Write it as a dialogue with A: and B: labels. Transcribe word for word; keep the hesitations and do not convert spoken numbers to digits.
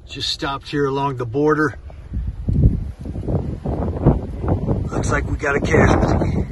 A: Just stopped here along the border. Looks like we got a casualty.